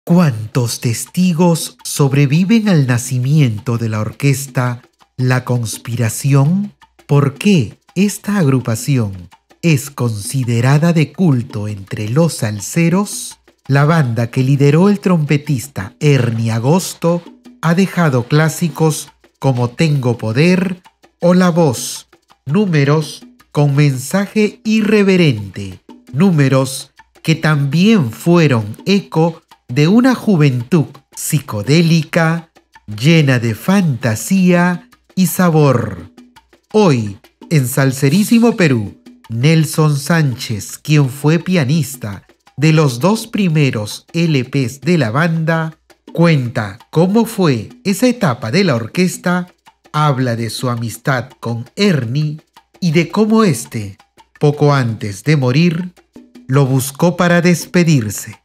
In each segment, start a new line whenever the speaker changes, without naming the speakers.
¿Cuántos testigos sobreviven al nacimiento de la orquesta La Conspiración? ¿Por qué esta agrupación es considerada de culto entre los salseros? La banda que lideró el trompetista Ernie Agosto ha dejado clásicos como Tengo Poder o La Voz, números con mensaje irreverente, números que también fueron eco de una juventud psicodélica, llena de fantasía y sabor. Hoy, en Salserísimo Perú, Nelson Sánchez, quien fue pianista de los dos primeros LPs de la banda, cuenta cómo fue esa etapa de la orquesta, habla de su amistad con Ernie y de cómo éste, poco antes de morir, lo buscó para despedirse.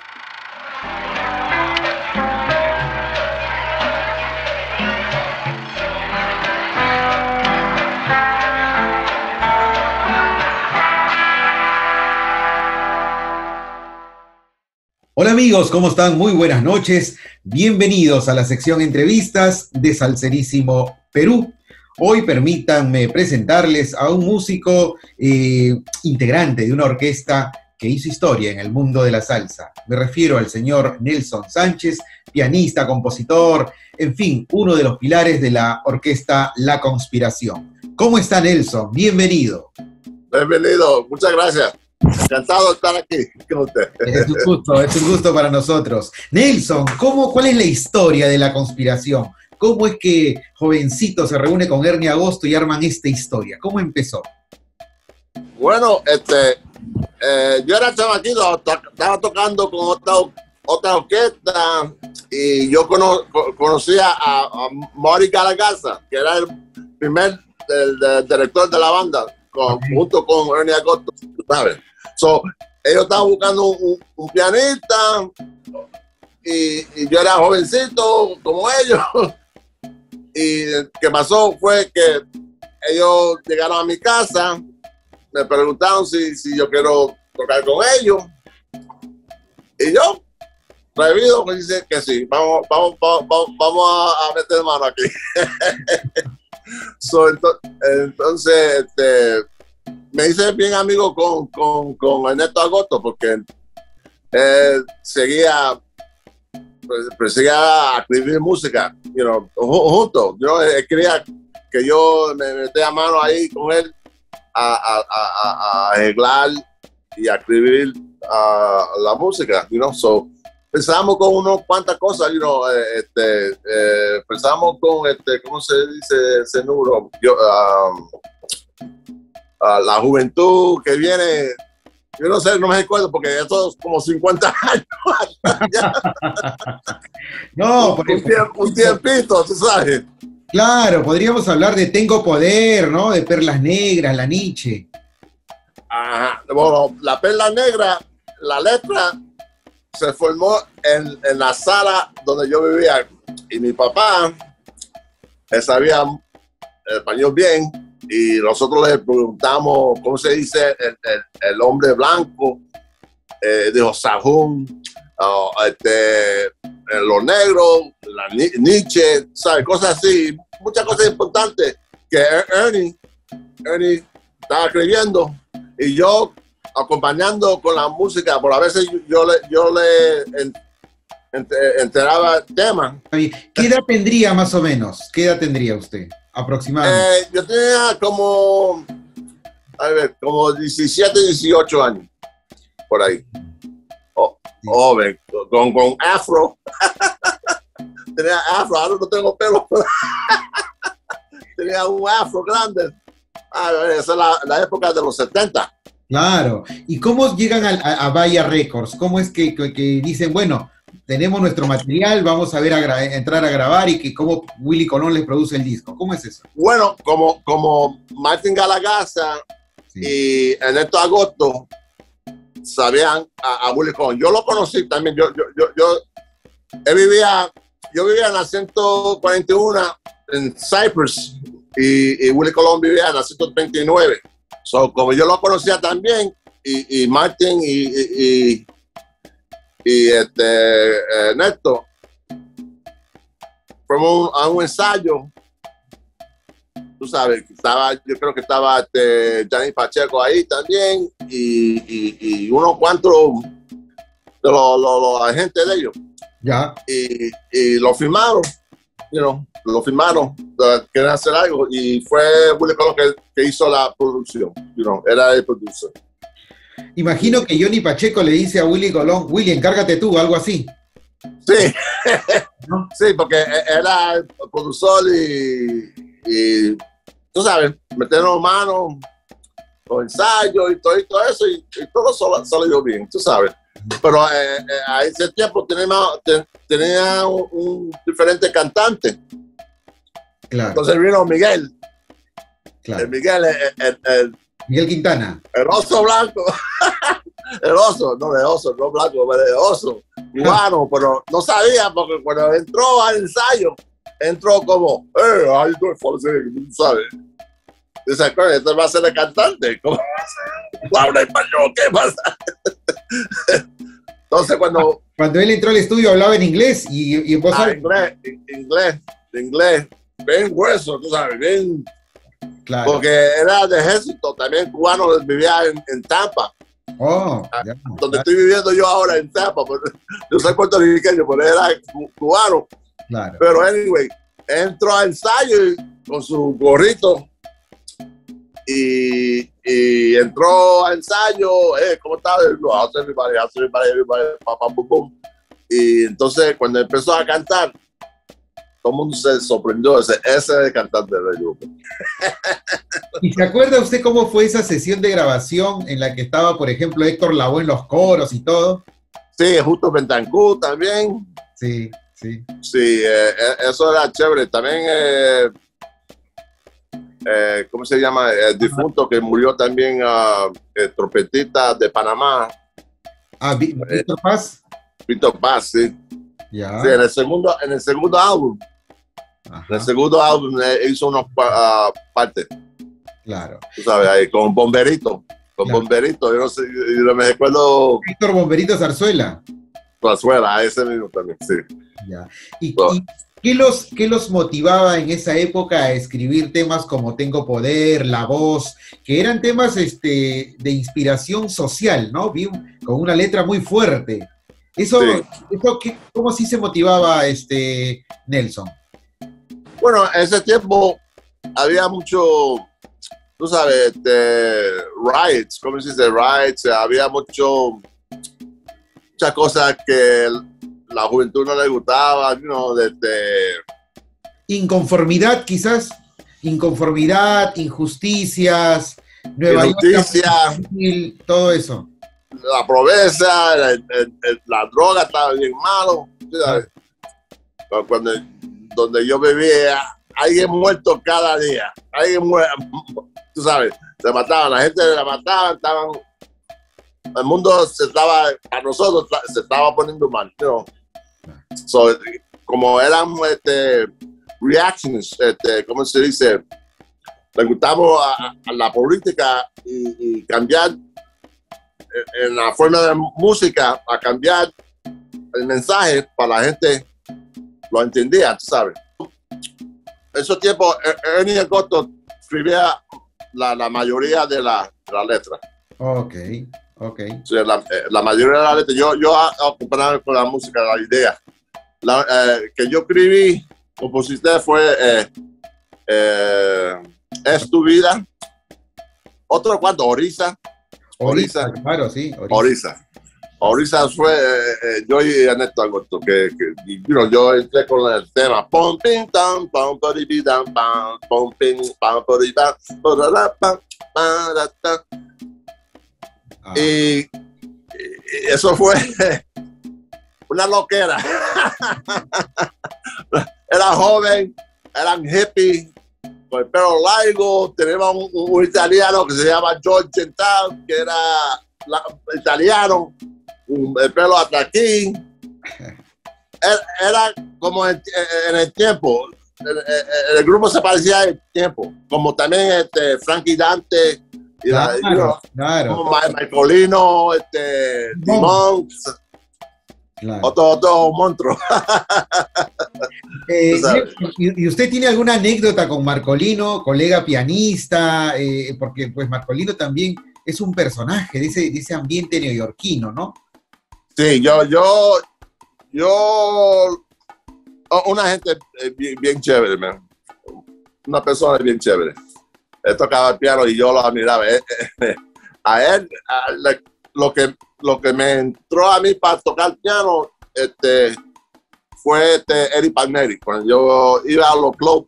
Hola amigos, ¿cómo están? Muy buenas noches. Bienvenidos a la sección entrevistas de Salserísimo Perú. Hoy permítanme presentarles a un músico integrante de una orquesta que hizo historia en el mundo de la salsa. Me refiero al señor Nelson Sánchez, pianista, compositor, en fin, uno de los pilares de la orquesta La Conspiración. ¿Cómo está Nelson? Bienvenido.
Bienvenido, muchas gracias. Encantado de estar aquí con usted.
Es un gusto para nosotros. Nelson, ¿cuál es la historia de La Conspiración? ¿Cómo es que jovencito se reúne con Ernie Agosto y arman esta historia? ¿Cómo empezó?
Bueno, yo era chamaquito, estaba tocando con otra orquesta y yo conocía a Marty Galagasa, que era el director de la banda, junto con Ernie Agosto, ¿sabes? So, ellos estaban buscando un pianista y yo era jovencito como ellos. Y lo que pasó fue que ellos llegaron a mi casa, me preguntaron si yo quiero tocar con ellos. Y yo, atrevido, me dice que sí, vamos a meter mano aquí. Entonces, me hice bien amigo con Ernesto Agosto porque seguía a escribir música, juntos. Él quería que yo me metiera mano ahí con él a arreglar y a escribir la música, So, pensamos con unas cuantas cosas, pensamos con, ¿cómo se dice ese número? La juventud que viene, yo no sé, no me recuerdo porque eso es como 50 años.
No,
un tiempito, tú sabes.
Claro, podríamos hablar de Tengo Poder, ¿no? De Perlas Negras, La Niche.
Ajá. Bueno, la Perla Negra, la letra se formó en la sala donde yo vivía y mi papá sabía español bien. Y nosotros le preguntamos, ¿cómo se dice el hombre blanco? Dijo Sahún, los negros, la Nietzsche, ¿sabes? Cosas así, muchas cosas importantes que Ernie estaba escribiendo y yo acompañando con la música, por a veces yo le enteraba temas.
¿Qué edad tendría más o menos? ¿Qué edad tendría usted? Aproximadamente.
Yo tenía como 17, 18 años, por ahí. Joven, con afro. Tenía afro, ahora no tengo pelo. Tenía un afro grande. Esa es la época de los 70.
Claro. ¿Y cómo llegan a Vaya Records? ¿Cómo es que dicen, bueno, tenemos nuestro material, vamos a ver entrar a grabar y cómo Willy Colón les produce el disco? ¿Cómo es eso?
Bueno, como Martin Galagasa y Ernesto Agosto sabían a Willy Colón. Yo lo conocí también. Yo vivía en la 141 en Cypress y Willy Colón vivía en la 139. So, como yo lo conocía también y Martin y y Néstor, fuimos a un ensayo, tú sabes, yo creo que estaba Gianni Pacheco ahí también, y unos cuantos de los agentes de ellos.
Ya.
Y lo firmaron, lo firmaron, querían hacer algo, y fue Willy Colón que hizo la producción, era el producer.
Imagino que Johnny Pacheco le dice a Willy Colón, Willy, encárgate tú, algo así.
Sí,
¿No?
sí, porque era el productor y tú sabes, meternos manos, los ensayos y todo eso, y todo salió bien, tú sabes. Pero a ese tiempo tenía un diferente cantante.
Claro.
Entonces vino Miguel.
Claro.
Miguel
Quintana.
El oso blanco. El oso, no blanco, pero el oso cubano, pero no sabía porque cuando entró al ensayo, entró como, ay, no sabes. Dice, este va a ser el cantante. ¿Cómo habla español? ¿Qué pasa? Entonces cuando
él entró al estudio hablaba en inglés y en voz alta.
Inglés, bien grueso, tú sabes, bien.
Claro.
Porque era de ejército, también cubano, vivía en Tampa.
Oh, ya,
donde
claro.
estoy viviendo yo ahora en Tampa, yo soy puertorriqueño, pero era cubano.
Claro.
Pero anyway, entró al ensayo con su gorrito y entró al ensayo, ¿cómo está? Y entonces cuando empezó a cantar, todo el mundo se sorprendió, ese es el cantante del grupo.
¿Y se acuerda usted cómo fue esa sesión de grabación en la que estaba, por ejemplo, Héctor Lavoe en los coros y todo?
Sí, Justo Bentancur también.
Sí, sí.
Sí, eso era chévere. También, ¿cómo se llama? El difunto que murió también, el trompetista de Panamá.
¿Víctor Paz?
Víctor Paz, sí.
Ya.
Sí, en el segundo álbum.
Ajá.
En el segundo álbum hizo unas partes.
Claro.
Tú sabes, ahí con Bomberito.
Claro.
Bomberito, yo no sé, yo no me recuerdo.
Víctor Bomberito Zarzuela.
Zarzuela, ese mismo también, sí.
Ya. ¿Y qué los motivaba en esa época a escribir temas como Tengo Poder, La Voz, que eran temas de inspiración social, ¿no? Con una letra muy fuerte. Eso ¿cómo así se motivaba Nelson?
Bueno, en ese tiempo había mucho, tú sabes, riots, ¿cómo se dice? Riots, había muchas cosas que la juventud no le gustaba,
Inconformidad, quizás. Inconformidad, injusticias, Nueva York, todo eso.
La pobreza, la droga estaba bien malo. ¿Sabes? Donde yo vivía, alguien muerto cada día. Alguien muerto, tú sabes, se mataban, la gente la mataban, el mundo a nosotros se estaba poniendo mal. So, como eran reactions, ¿cómo se dice? Le gustamos a la política y cambiar en la forma de música, a cambiar el mensaje para la gente lo entendía, tú sabes. En esos tiempos, Ernie Agosto escribía la mayoría de la letra.
Ok.
Sí, la mayoría de la letra. Yo acompañaba con la música, la idea. Que yo escribí, compositor fue Es tu vida. Otro cuanto, Orisa,
claro, sí.
Orisa fue yo y Ernesto Agosto, que yo entré con el tema pom pim tam pom paribidam pam pom pim pam paribam pam. Y eso fue una loquera. Era joven, eran hippies, con el pelo largo. Teníamos un italiano que se llama George Gental, que era italiano, el pelo hasta aquí. Era como en el tiempo. El grupo se parecía al tiempo, como también Frankie Dante.
Claro.
Como Michaelino, Dimon,
Claro.
Otro monstruo.
¿Y usted tiene alguna anécdota con Marcolino, colega pianista? Porque pues Marcolino también es un personaje de ese ambiente neoyorquino, ¿no?
Sí, una gente bien chévere, man. Una persona bien chévere. Él tocaba el piano y yo lo admiraba. A él, lo que me entró a mí para tocar piano, fue Eddie Palmieri. Cuando yo iba a los clubs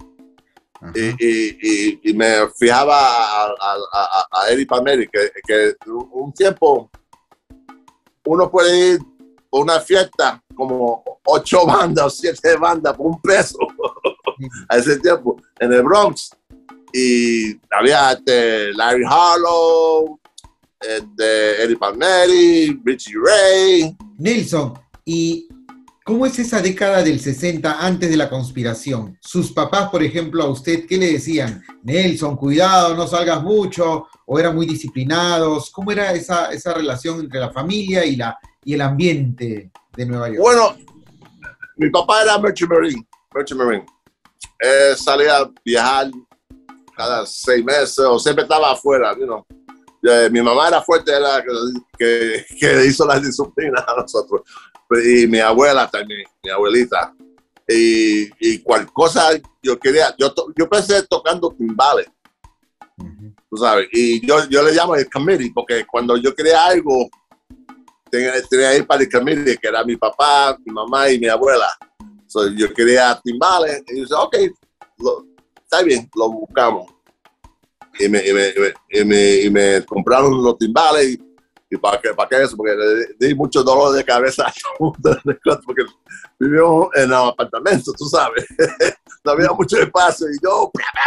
y me fijaba a Eddie Palmieri, que un tiempo uno puede ir a una fiesta como 8 bandas o 7 bandas por $1 a ese tiempo en el Bronx, y había Larry Harlow, Eddie Palmieri, Richie Ray.
Nelson, ¿y cómo es esa década del 60 antes de la conspiración? Sus papás, por ejemplo, a usted, ¿qué le decían? Nelson, cuidado, no salgas mucho, o eran muy disciplinados. ¿Cómo era esa relación entre la familia y el ambiente de Nueva York?
Bueno, mi papá era Merchant Marine. Él salía a viajar cada 6 meses o siempre estaba afuera, you know. Mi mamá era fuerte, era que hizo la disciplina a nosotros. Y mi abuela también, mi abuelita. Y cualquier cosa yo quería, yo empecé tocando timbales, tú sabes, y yo le llamo el committee, porque cuando yo quería algo, tenía que ir para el committee, que era mi papá, mi mamá y mi abuela. So, yo quería timbales, y yo dije, ok, está bien, lo buscamos. Y me compraron los timbales, y para qué eso, porque le di mucho dolor de cabeza porque vivimos en un apartamento, tú sabes. No había mucho espacio, y yo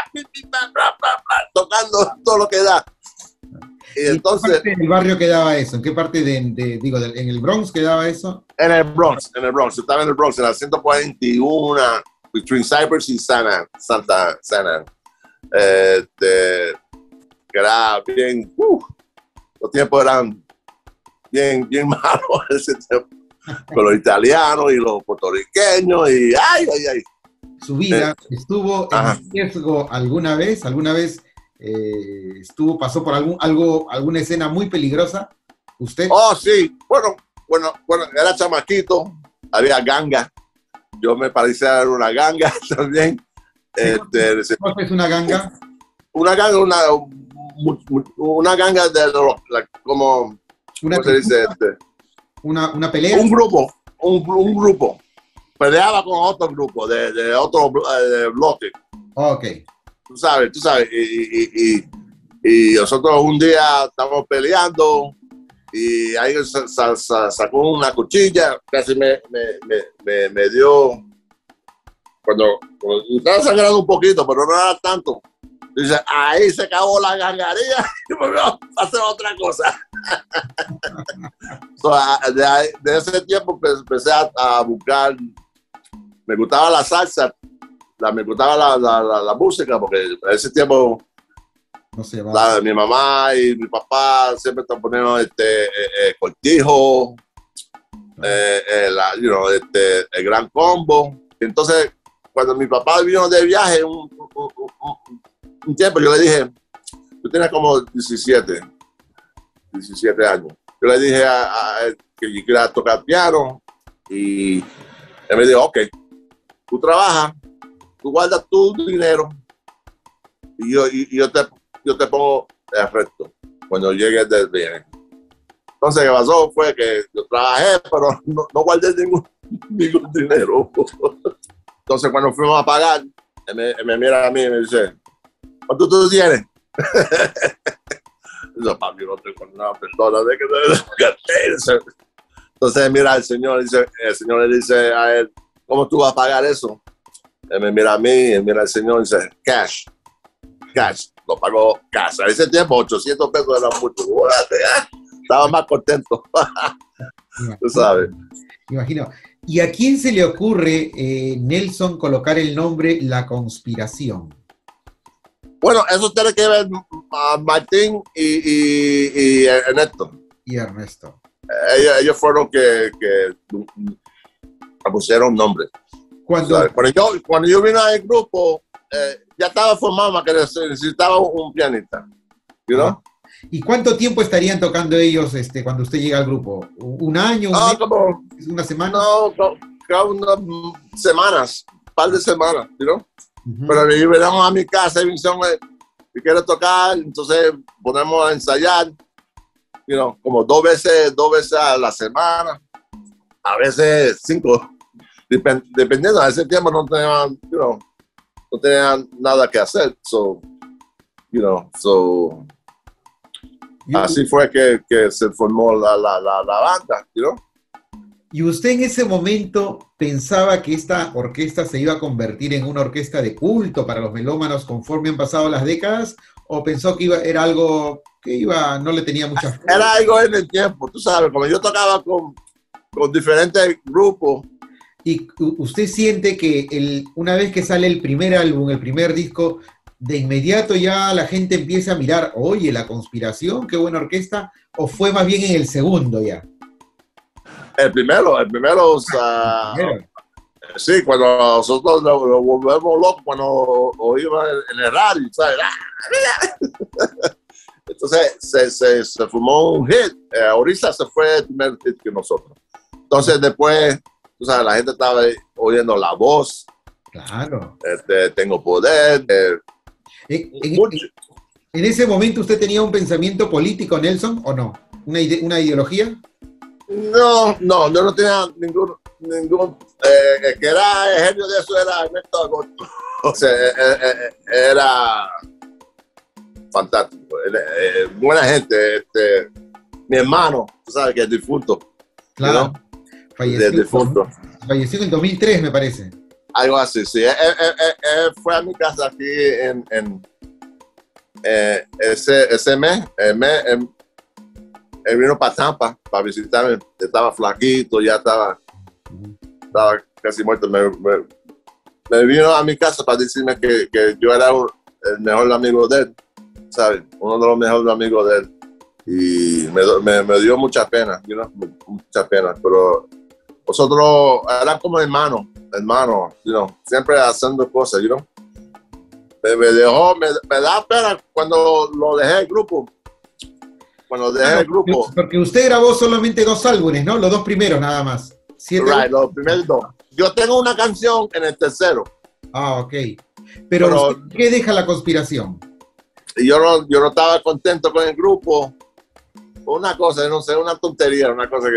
tocando todo lo que da. Y entonces,
¿en qué parte del barrio quedaba eso? ¿En qué parte en el Bronx quedaba eso?
En el Bronx. Estaba en el Bronx, en la 141, between Cypress y Santa Ana. Que era bien, los tiempos eran bien malos ese tiempo, con los italianos y los puertorriqueños, y ay.
Su vida estuvo en riesgo alguna vez pasó por alguna escena muy peligrosa, ¿usted?
Oh, sí, bueno, era chamaquito, había ganga, yo me parecía una ganga también.
¿Qué es una ganga?
Una ganga de como, ¿cómo se dice?
Una pelea.
Un grupo. Peleaba con otro grupo de otro bloque.
Ok.
Tú sabes. Y nosotros un día estábamos peleando y ahí sacó una cuchilla, casi me dio. Cuando estaba sangrando un poquito, pero no era tanto. Dice, ahí se acabó la gangaría y volvió a hacer otra cosa. So, de ese tiempo empecé a buscar. Me gustaba la salsa, me gustaba la música, porque en ese tiempo
no sé,
mi mamá y mi papá siempre están poniendo Cortijo, el Gran Combo. Entonces, cuando mi papá vino de viaje un tiempo, yo le dije, tú tienes como 17 años. Yo le dije a él que yo quería tocar piano, y él me dijo, ok, tú trabajas, tú guardas tu dinero y yo te pongo el resto cuando llegues del viaje. Entonces, ¿qué pasó? Fue que yo trabajé, pero no guardé ningún dinero. Entonces, cuando fuimos a pagar, él me mira a mí y me dice, ¿cuánto tú tienes? Yo, papi, no tengo nada, perdona, de que entonces mira al señor, el señor le dice a él, ¿cómo tú vas a pagar eso? Él me mira a mí, él mira al señor y dice, cash, lo pagó cash. A ese tiempo, $800 era mucho. Estaba más contento. Tú sabes.
Imagino. ¿Y a quién se le ocurre, Nelson, colocar el nombre La Conspiración?
Bueno, eso tiene que ver a Martín y Ernesto.
Y Ernesto.
ellos fueron que pusieron nombre. Cuando yo vine al grupo, ya estaba formado, que necesitaba un pianista, you know?
¿Y cuánto tiempo estarían tocando ellos cuando usted llega al grupo? ¿Un año? ¿Una semana?
No, cada unas semanas, un par de semanas, you know? Pero ellos vinieron a mi casa y me dijeron, si quieres tocar, entonces ponemos a ensayar, you know, como dos veces a la semana, a veces 5, dependiendo. A ese tiempo no tenían, you know, no tenían nada que hacer, así fue que se formó la banda, you know?
¿Y usted en ese momento pensaba que esta orquesta se iba a convertir en una orquesta de culto para los melómanos conforme han pasado las décadas? ¿O pensó que era algo que no le tenía mucha fe?
Era algo en el tiempo, tú sabes, como yo tocaba con diferentes grupos.
¿Y usted siente que una vez que sale el primer álbum, el primer disco, de inmediato ya la gente empieza a mirar, oye, La Conspiración, qué buena orquesta? ¿O fue más bien en el segundo ya?
El primero, sí, cuando nosotros lo volvemos locos, cuando oímos en el radio, ¿sabes? Entonces se formó un hit. Ahorita se fue el primer hit que nosotros. Entonces después, tú sabes, la gente estaba oyendo La Voz.
Claro.
Tengo Poder.
¿En ese momento usted tenía un pensamiento político, Nelson, o no? ¿Una ideología?
No, yo no tenía ningún el que era el genio de eso era Ernesto Agosto. O sea, era fantástico. Buena gente. Mi hermano, tú sabes que es difunto.
Claro.
¿No?
Falleció en el 2003, me parece.
Algo así, sí. Él fue a mi casa aquí en ese mes. Él vino para Tampa para visitarme. Estaba flaquito, ya estaba casi muerto. Me vino a mi casa para decirme que yo era el mejor amigo de él, ¿sabes? Uno de los mejores amigos de él. Y me dio mucha pena, you know? Mucha pena. Pero nosotros eran como hermanos, you know? Siempre haciendo cosas, you know? Me da pena cuando lo dejé el grupo.
Porque usted grabó solamente 2 álbumes, ¿no? Los 2 primeros nada más.
Right, los primeros 2. Yo tengo una canción en el tercero.
Ah, ok. Pero ¿qué deja La Conspiración?
Yo no estaba contento con el grupo. Una cosa, no sé, una tontería, una cosa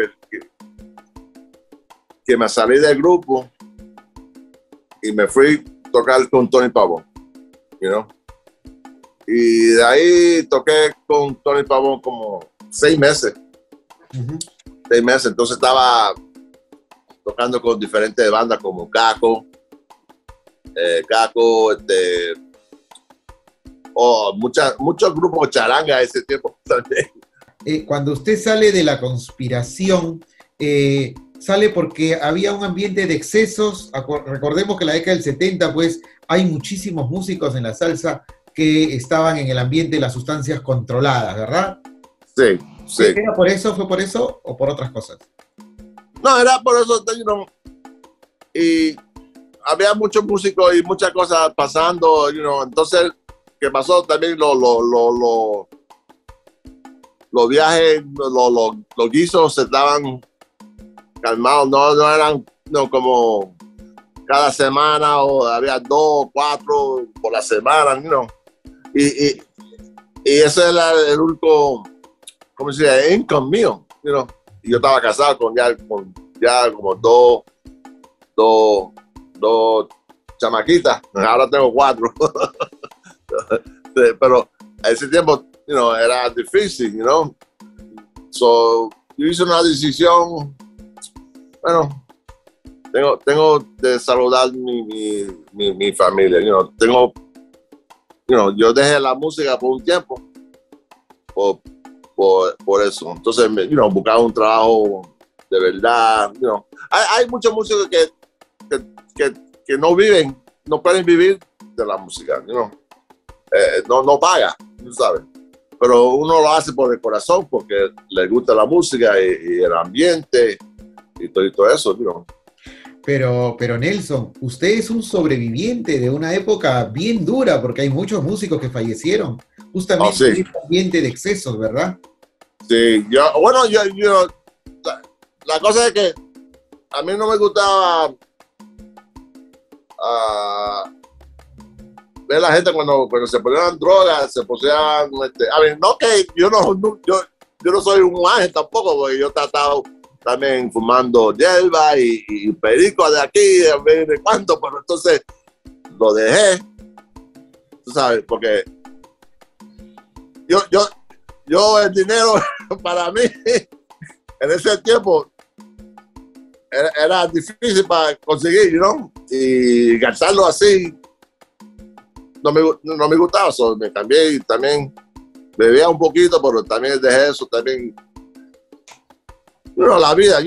que me salí del grupo y me fui a tocar con Tony Pavón, you know? Y de ahí toqué con Tony Pavón como 6 meses. 6 meses. Entonces estaba tocando con diferentes bandas como Caco, muchos grupos charanga ese tiempo también.
Cuando usted sale de La Conspiración, sale porque había un ambiente de excesos. Recordemos que en la década del 70, pues, hay muchísimos músicos en la salsa que estaban en el ambiente de las sustancias controladas, ¿verdad?
Sí.
¿Era por eso, fue por eso o por otras cosas?
No, era por eso, you know, y había muchos músicos y muchas cosas pasando, you know, entonces, ¿qué pasó? También los viajes, los guisos se estaban calmados, no eran como cada semana, o había 2, 4 por la semana, you know. Y ese era el único, ¿cómo se dice? Income mío, you know. Y yo estaba casado con ya como dos chamaquitas. Ahora tengo 4. Pero a ese tiempo, you know, era difícil, you know. So, yo hice una decisión. Bueno, tengo de saludar mi familia, you know. Yo dejé la música por un tiempo por eso. Entonces, buscaba un trabajo de verdad, you know. Hay muchos músicos que no pueden vivir de la música, you know. No paga, tú sabes. pero uno lo hace por el corazón porque le gusta la música y el ambiente y todo eso, ¿no?
Pero Nelson, usted es un sobreviviente de una época bien dura, porque hay muchos músicos que fallecieron justamente en este ambiente de excesos, ¿verdad?
Sí, la cosa es que a mí no me gustaba ver a la gente cuando se ponían drogas, se ponían, a ver, no que yo no soy un ángel tampoco, porque yo he tratado también fumando hierba y perico de aquí, de cuánto, pero entonces lo dejé, tú sabes, porque yo el dinero para mí en ese tiempo era difícil para conseguir, ¿no? Y gastarlo así no me gustaba, también bebía un poquito, pero también dejé eso, también la vida,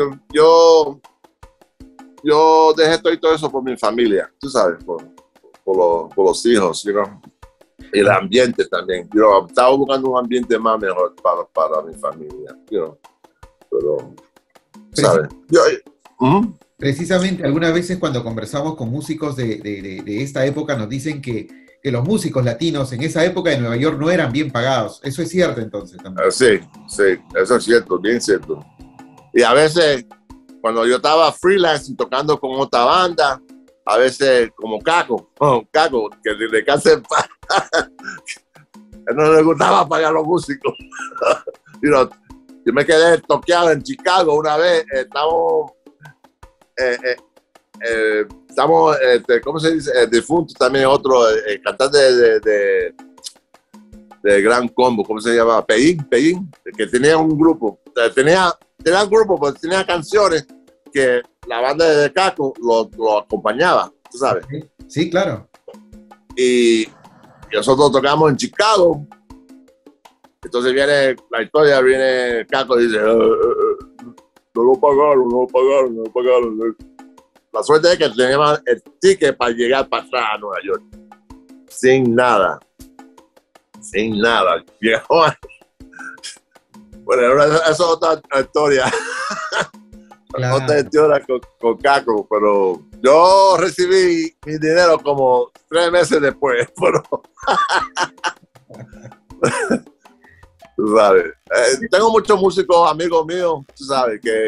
yo dejé todo eso por mi familia, tú sabes, por los hijos, y el ambiente también. Estaba buscando un ambiente más mejor para mi familia, pero, ¿sabes?
Precisamente, algunas veces cuando conversamos con músicos de esta época nos dicen que los músicos latinos en esa época de Nueva York no eran bien pagados. ¿Eso es cierto entonces también?
Sí, eso es cierto, bien cierto. Y a veces, cuando yo estaba freelance tocando con otra banda, a veces como Caco, que le case no le gustaba pagar a los músicos. Yo me quedé toqueado en Chicago una vez, estamos, ¿cómo se dice? Difunto también, otro cantante de Gran Combo, ¿cómo se llama? Peín, que tenía un grupo, tenía un grupo, pues tenía canciones que la banda de Caco lo acompañaba, tú sabes.
Sí, claro.
Y nosotros tocamos en Chicago. Entonces viene Caco y dice, no lo pagaron. La suerte es que teníamos el ticket para llegar para atrás a Nueva York. Sin nada. Llegamos. Bueno, esa es otra historia.
Claro.
Otra historia con Caco, pero yo recibí mi dinero como 3 meses después, pero... Tú sabes, tengo muchos músicos, amigos míos, tú sabes, que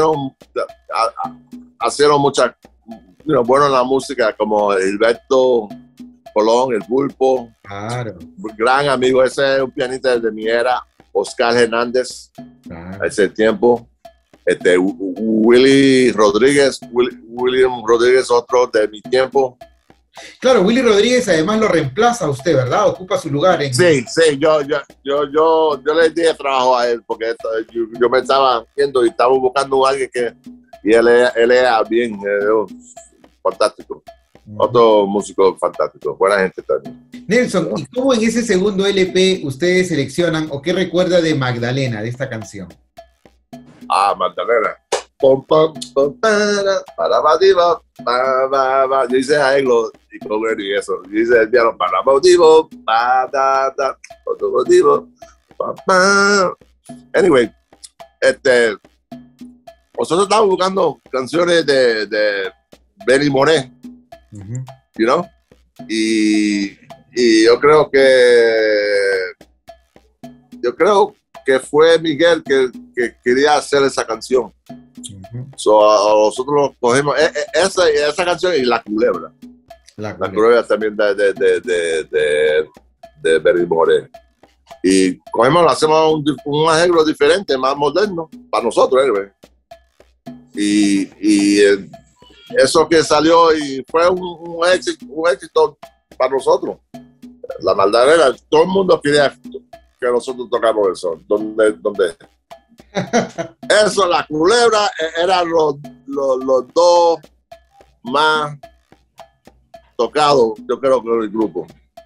hicieron muchas, bueno en la música, como Gilberto Colón, el Pulpo.
Claro.
Gran amigo, ese es un pianista de mi era, Oscar Hernández,
Claro.
ese tiempo. William Rodríguez, otro de mi tiempo.
Claro, Willy Rodríguez además lo reemplaza a usted, ¿verdad? Ocupa su lugar en...
Sí, yo le di trabajo a él porque yo me estaba viendo y estaba buscando a alguien y él era bien, fantástico. Otro músico fantástico, buena gente también.
Nelson, ¿y cómo en ese segundo LP ustedes seleccionan o qué recuerda de Magdalena, de esta canción?
Magdalena. Dice Aeglo y comer y eso. Dice el piano para motivo. Otro motivo. Anyway, nosotros estamos buscando canciones de Benny Moré, you know? Y yo creo que fue Miguel que quería hacer esa canción. Nosotros cogimos esa canción y La Culebra. La Culebra también de Benny Moré. Y cogimos, hacemos un arreglo diferente, más moderno, para nosotros, anyway. Y eso que salió y fue un éxito para nosotros. La Magdalena, todo el mundo quería que nosotros tocamos eso. ¿Dónde? Eso, La Culebra, eran los dos más tocados, yo creo que el grupo.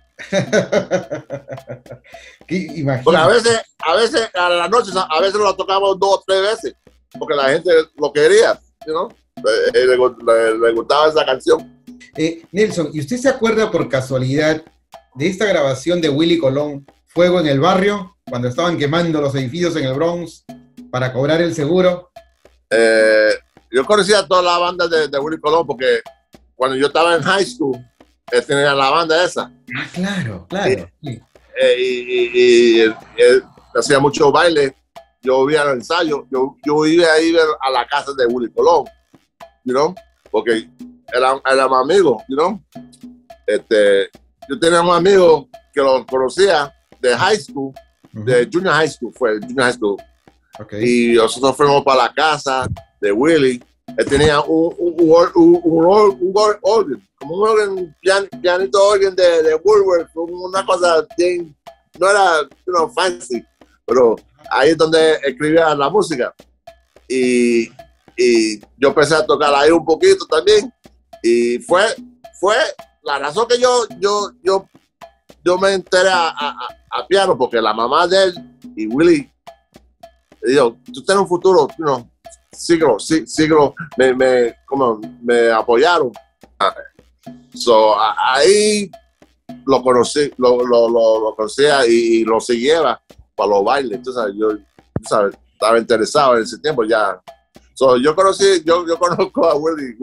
Porque a veces a la noche, a veces lo tocamos 2 o 3 veces, porque la gente lo quería, ¿no? Le gustaba esa canción.
Nelson, ¿y usted se acuerda por casualidad de esta grabación de Willy Colón? fuego en el barrio, cuando estaban quemando los edificios en el Bronx para cobrar el seguro?
Yo conocía toda la banda de Willie Colón porque cuando yo estaba en high school, él tenía la banda esa.
Ah, claro, claro. Sí.
Y él hacía mucho baile. Yo iba al ensayo. Yo iba a ir a la casa de Willie Colón, you know, porque éramos amigos, you know. Yo tenía un amigo que lo conocía de high school, de junior high school, fue junior high school. Okay. Y nosotros fuimos para la casa de Willie. Él tenía un órgano, como un órgano, pianito órgano de Woolworth, una cosa bien, no era, you know, fancy, pero ahí es donde escribía la música. Y yo empecé a tocar ahí un poquito también. Y fue la razón que yo me enteré a piano, porque la mamá de él y Willie dijo, tú tienes un futuro, you know, síguelo, me apoyaron. So, ahí lo conocí, lo conocía y lo seguía para los bailes. Entonces, yo estaba interesado en ese tiempo ya. So, yo conozco a Willie,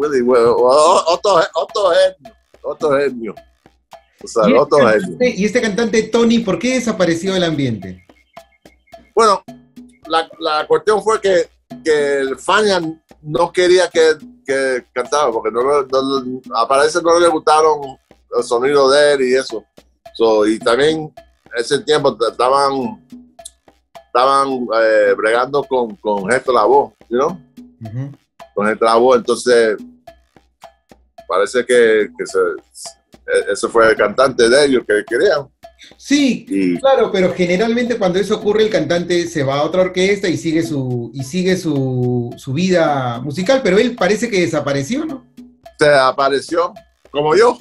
otro genio. O sea,
¿Y este cantante Tony, por qué desapareció del ambiente?
Bueno, la cuestión fue que el Fania no quería que cantara, porque a Parecer no le gustaron el sonido de él y eso. So, y también ese tiempo estaban bregando con Héctor Lavoe, you know? Con Héctor Lavoe, entonces parece que ese fue el cantante de ellos que querían.
Sí, claro, pero generalmente cuando eso ocurre el cantante se va a otra orquesta y sigue su vida musical, pero él parece que desapareció, ¿no?
Se apareció, como yo.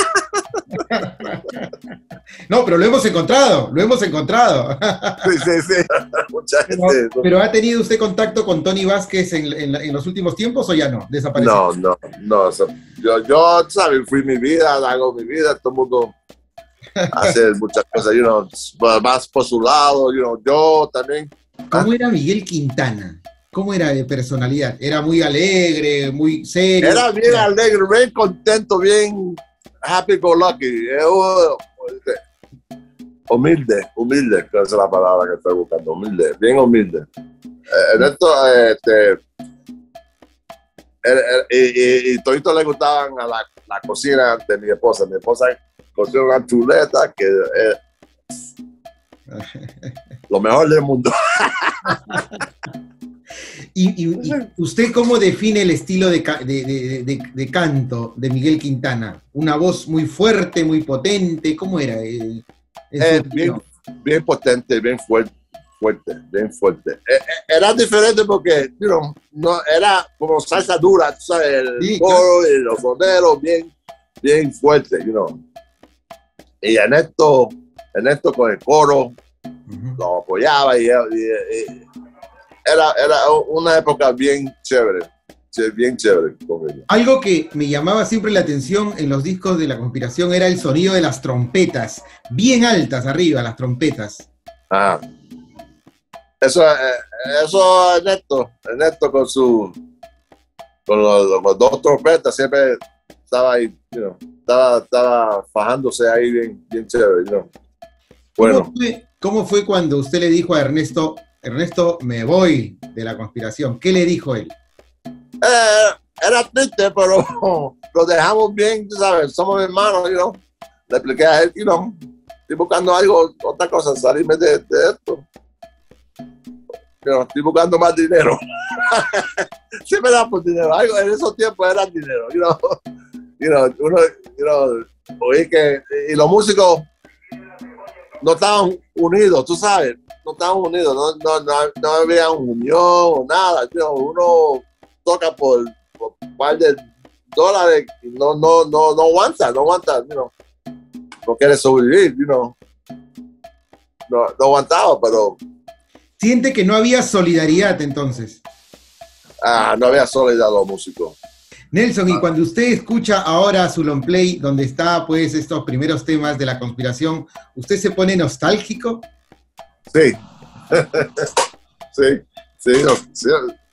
No, pero lo hemos encontrado.
Sí. Mucha gente.
Pero ¿ha tenido usted contacto con Tony Vázquez en los últimos tiempos o ya no? ¿Desapareció?
No. Yo, ¿sabes? Fui mi vida, hago mi vida, todo el mundo hace muchas cosas, you know, más por su lado, you know, yo también.
¿Cómo era Miguel Quintana? ¿Cómo era de personalidad? ¿Era muy alegre, muy serio?
Era bien alegre, bien contento, bien happy go lucky. Humilde, esa es la palabra que estoy buscando, humilde, bien humilde. En esto, y todito le gustaban a la cocina de mi esposa. Mi esposa cocinó una chuleta que lo mejor del mundo.
¿Y usted cómo define el estilo de canto de Miguel Quintana? ¿Una voz muy fuerte, muy potente? ¿Cómo era?
Bien potente, bien fuerte. Era diferente porque, you know, no, era como salsa dura, tú sabes, el coro y los soneros bien fuerte, you know. Y en esto con el coro, lo apoyaba y era una época bien chévere con ella.
Algo que me llamaba siempre la atención en los discos de La Conspiración era el sonido de las trompetas, bien altas arriba, las trompetas.
Ajá. Eso Ernesto con los dos trompetas siempre estaba ahí, you know, estaba fajándose ahí bien chévere, you know. Bueno.
¿Cómo fue cuando usted le dijo a Ernesto, me voy de La Conspiración? ¿Qué le dijo él?
Era triste, pero lo dejamos bien, tú sabes, somos hermanos, you know. Le expliqué a él, you know, estoy buscando algo, otra cosa, salirme de esto. You know, estoy buscando más dinero. Siempre da por dinero. Algo, en esos tiempos era dinero, you know, oí que, y los músicos no estaban unidos, tú sabes, no no había unión o nada, you know, uno toca por un par de dólares y no aguanta, you know, no quiere sobrevivir, you know, no aguantaba, pero...
¿Siente que no había solidaridad entonces?
No había solidaridad los músicos.
Nelson, y cuando usted escucha ahora su long play, donde está pues estos primeros temas de la conspiración, ¿usted se pone nostálgico?
Sí. Sí. Sí.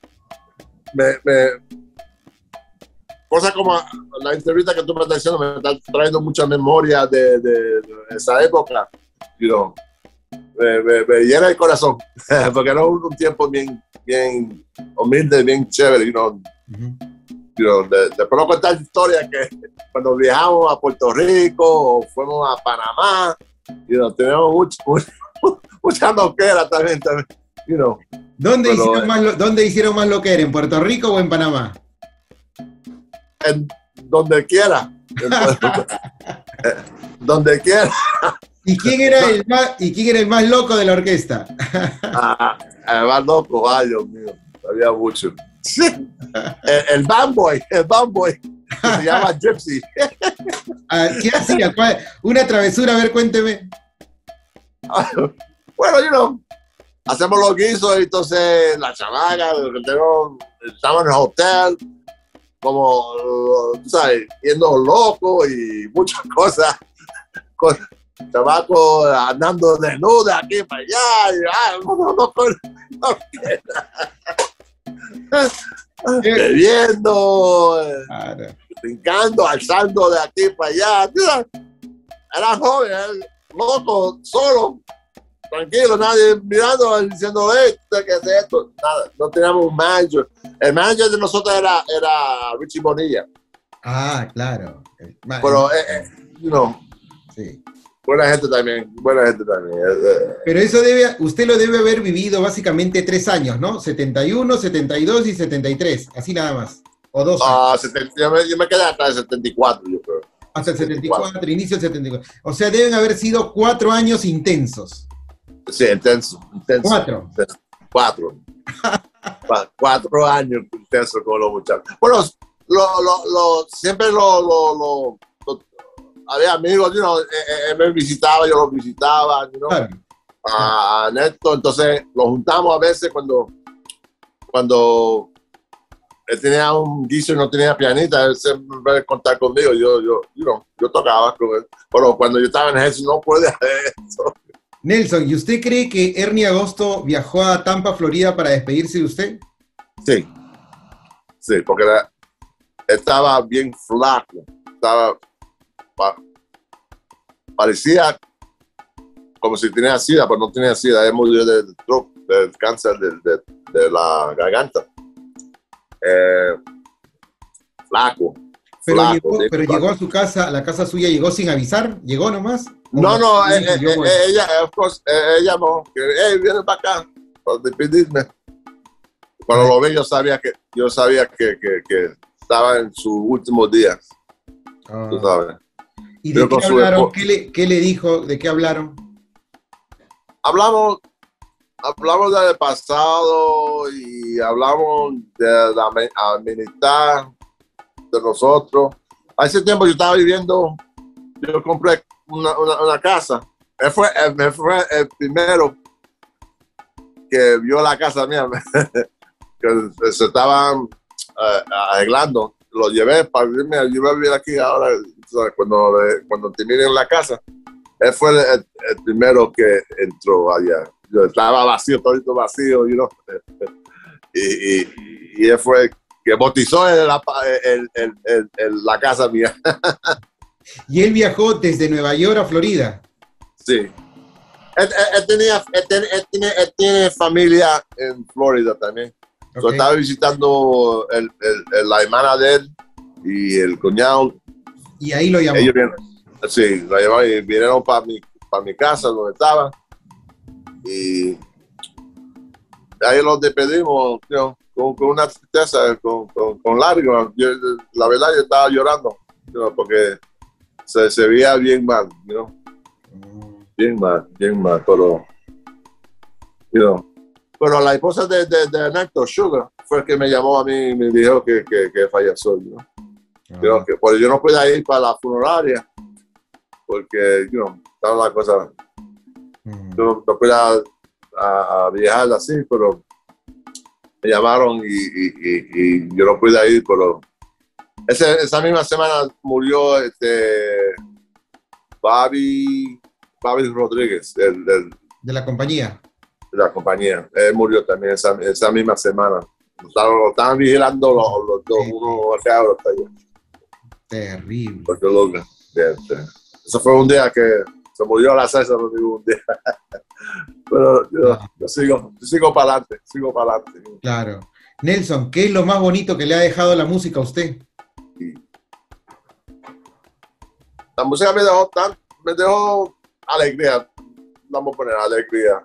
Cosa como la entrevista que tú me estás diciendo, me está trayendo mucha memoria de esa época. Me llena el corazón, porque era un tiempo bien humilde, bien chévere. Después contar historias que cuando viajamos a Puerto Rico o fuimos a Panamá, teníamos mucha loquera también.
¿Dónde hicieron más loquera? ¿En Puerto Rico o en Panamá?
En donde quiera. Donde quiera.
¿Y quién era el más loco de la orquesta?
El más loco, ay Dios mío, había mucho. El bamboy, que se llama Gypsy.
¿Qué hacía? Una travesura, a ver, cuénteme.
Bueno, hacemos los guisos, y entonces la chamaca, estamos en el hotel, como, tú sabes, yendo loco y muchas cosas. Chamaco andando desnudo aquí para allá, bebiendo, brincando, alzando de aquí para allá. Era joven, loco, solo, tranquilo, nadie mirando, diciendo, ¿qué es esto? Nada, no teníamos un manager. El manager de nosotros era Richie Bonilla.
Claro.
Pero,
sí.
Buena gente también.
Pero eso usted lo debe haber vivido básicamente 3 años, ¿no? 71, 72 y 73, así nada más. O 2 años.
Yo me quedé hasta el 74, yo creo.
Hasta el 74, inicio del 74. O sea, deben haber sido 4 años intensos.
Sí, intenso.
4.
4 años intensos con los muchachos. Bueno, siempre había amigos, él me visitaba, yo los visitaba,
Claro.
A Néstor, entonces los juntamos a veces cuando él tenía un guiso y no tenía pianista, él siempre iba a contar conmigo, yo tocaba con él, pero cuando yo estaba en el ejército no pude hacer eso.
Nelson, ¿y usted cree que Ernie Agosto viajó a Tampa, Florida para despedirse de usted?
Sí, porque estaba bien flaco, parecía como si tenía sida, pero no tenía sida, él murió del cáncer de la garganta. Flaco.
Pero llegó a su casa, a la casa suya, llegó sin avisar, llegó nomás.
No, ella no, que viene para acá, para despedirme. Cuando lo vi, yo sabía que estaba en sus últimos días. Tú sabes.
¿Y de qué hablaron? ¿Qué le dijo? ¿De qué hablaron?
Hablamos del pasado y hablamos de la amistad de nosotros. A ese tiempo yo compré una casa. Él fue el primero que vio la casa mía, que se estaban arreglando. Lo llevé para irme a vivir aquí ahora, ¿sabes? Cuando terminen la casa. Él fue el primero que entró allá. Yo estaba vacío, todito vacío, y él fue el que bautizó la casa mía.
¿Y él viajó desde Nueva York a Florida?
Sí. Él tiene familia en Florida también. Okay. Yo estaba visitando la hermana de él y el cuñado.
¿Y ahí lo llamó?
Ellos lo llamaron y vinieron para mi casa donde estaba. Y ahí los despedimos con una tristeza, con lágrimas. La verdad, yo estaba llorando, porque se veía bien mal, bien mal, pero la esposa de Néstor, Sugar, fue el que me llamó a mí y me dijo que falleció, porque yo no podía ir para la funeraria, porque, estaba la cosa, yo no podía a viajar así, pero me llamaron y yo no pude ir, pero Esa misma semana murió Bobby Rodríguez,
De la compañía.
de la compañía. Él murió también esa misma semana. Lo estaban vigilando los dos,
Sí.
uno acá, otro allá.
Terrible.
Porque loco. Eso fue un día que se murió a las 6, un día. Pero yo sigo para adelante,
Claro. Nelson, ¿qué es lo más bonito que le ha dejado la música a usted?
La música me dejó alegría. Vamos a poner alegría,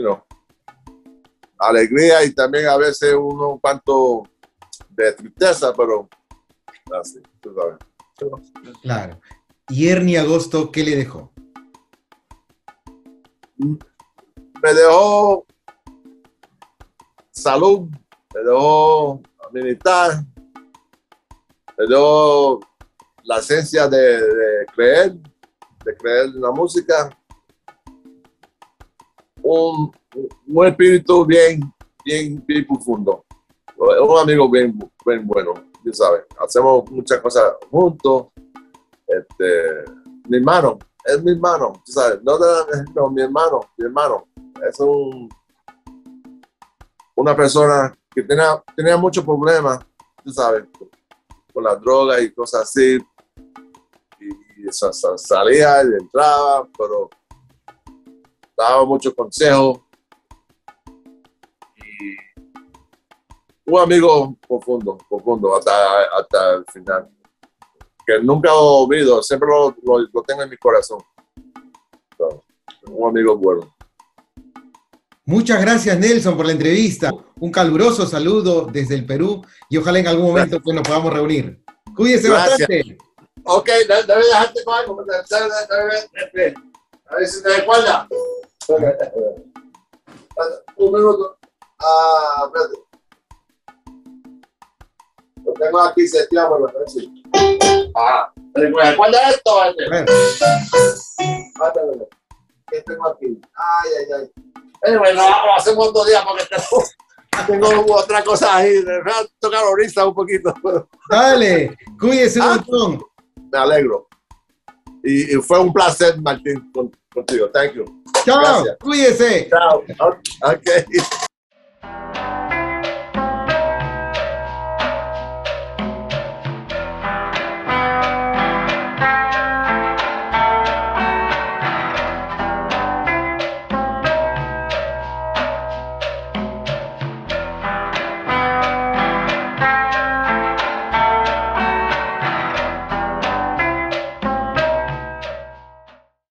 alegría y también a veces un cuanto de tristeza, pero así, tú sabes.
Claro. ¿Y Ernie Agosto qué le dejó?
Me dejó salud, me dejó amistad, me dejó la esencia de creer en la música, un espíritu bien profundo, un amigo bien bueno, tú sabes, hacemos muchas cosas juntos, mi hermano, es mi hermano, tú sabes, no, mi hermano, es una persona que tenía muchos problemas, tú sabes, con la droga y cosas así, y salía y entraba, pero daba muchos consejos, y un amigo profundo hasta el final, que nunca lo olvido, siempre lo tengo en mi corazón. So, un amigo bueno.
Muchas gracias, Nelson, por la entrevista. Un caluroso saludo desde el Perú y ojalá en algún momento pues, nos podamos reunir. Cuídese bastante.
Ok, debe dejarte con algo. A ver si te recuerda. Un minuto. Espérate. Lo tengo aquí seteado, pero no sé. ¿Recuerda esto? ¿Qué tengo aquí? Ay. Bueno, lo hacemos 2 días porque tengo otra cosa ahí. Me voy a tocar ahorita un poquito.
Dale, cuídese un montón.
Me alegro. Y fue un placer, Martín, contigo. Thank you.
Chao,
Gracias.
cuídese.
Chao. Ok.